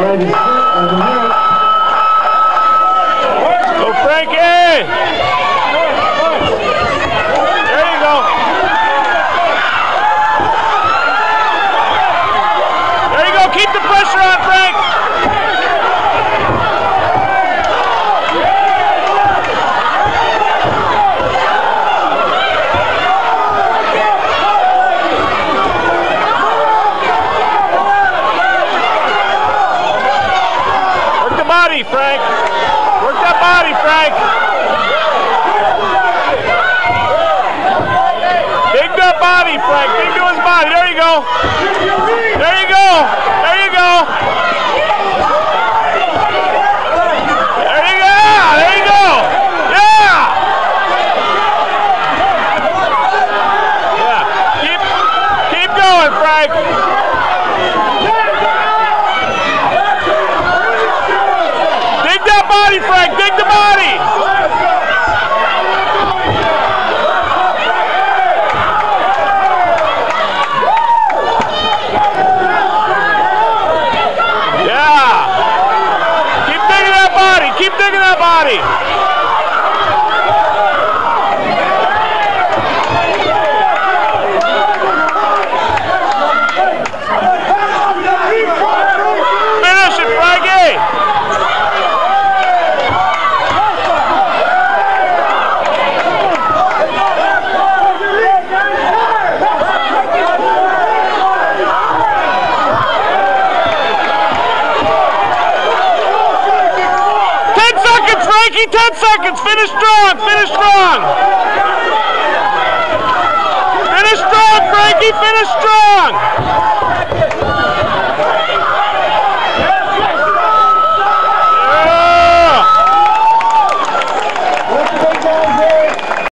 Go, Frankie! There you go. There you go. Keep the pressure on, Frank. Body, Frank. Work that body, Frank. Dig that body, Frank. Dig to his body. There you go. There you go. There you go. There you go. There you go. Yeah. Yeah. Keep going, Frank. Frank, dig the body! Yeah! Keep digging that body! Keep digging that body! Finish it, Frankie! Frankie, 10 seconds. Finish strong. Finish strong. Finish strong, Frankie. Finish strong.